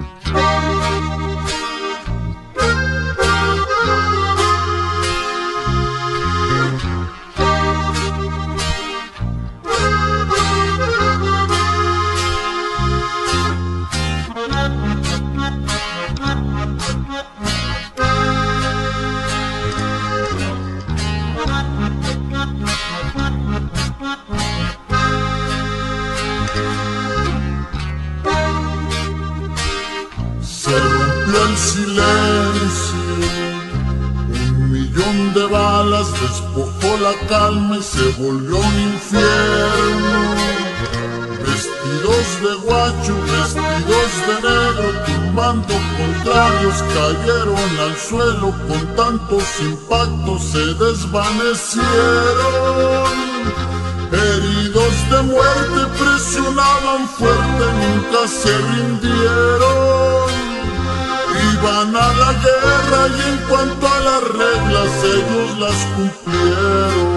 Se rompió el silencio, 1.000.000 de balas despojó la calma y se volvió un infierno. Vestidos de guacho, vestidos de negro, tumbando contrarios, cayeron al suelo, con tantos impactos se desvanecieron. Heridos de muerte presionaban fuerte, nunca se rindieron. Iban a la guerra y en cuanto a las reglas ellos las cumplieron.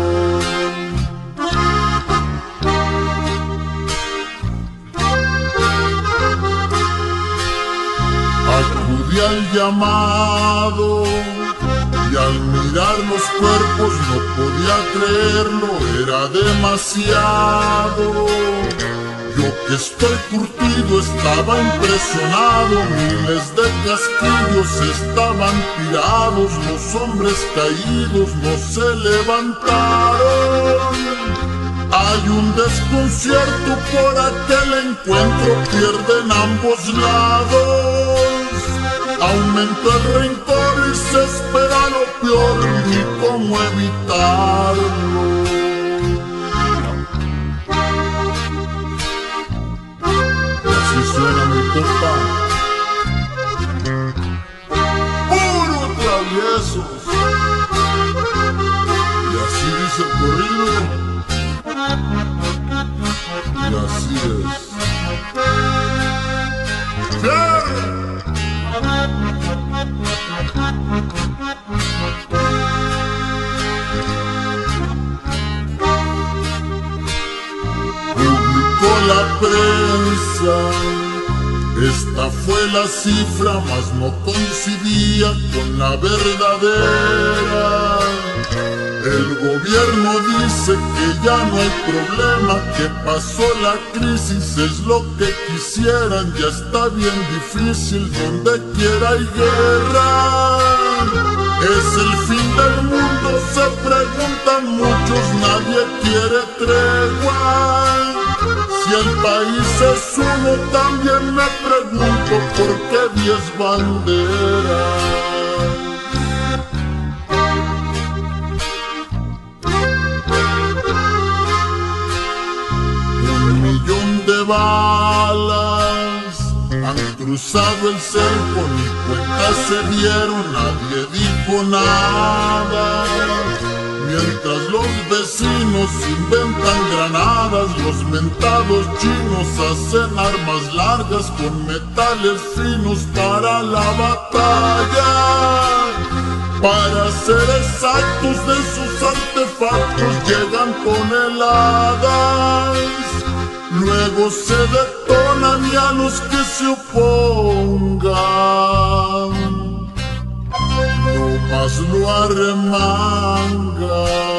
Acudí al llamado y al mirar los cuerpos no podía creerlo, era demasiado. Yo que estoy curtido estaba impresionado, miles de casquillos estaban tirados, los hombres caídos no se levantaron. Hay un desconcierto por aquel encuentro, pierden ambos lados. Aumenta el rencor y se espera lo peor, ni cómo evitarlo. Suena mi compa, puro traviesos, y así dice el corrido, y así es. ¡Fierro! Publicó la prensa, esta fue la cifra, mas no coincidía con la verdadera. El gobierno dice que ya no hay problema, que pasó la crisis, es lo que quisieran, ya está bien difícil, donde quiera hay guerra. Es el fin del mundo, se preguntan muchos, nadie quiere tregua. Si el país es uno, también me pregunto por qué 10 banderas. 1.000.000 de balas han cruzado el cerco, ni cuenta se dieron, nadie dijo nada. Mientras los vecinos inventan granadas, los mentados chinos hacen armas largas con metales finos para la batalla. Para ser exactos, de sus artefactos llegan toneladas. Luego se detonan y a los que se opongan no más lo arremangan.